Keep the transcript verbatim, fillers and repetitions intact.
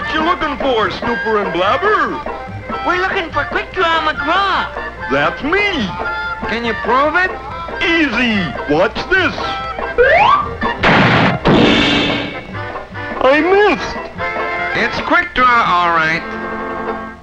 What you looking for, Snooper and Blabber? We're looking for Quickdraw McGraw. That's me. Can you prove it? Easy. Watch this. I missed. It's Quickdraw, all right.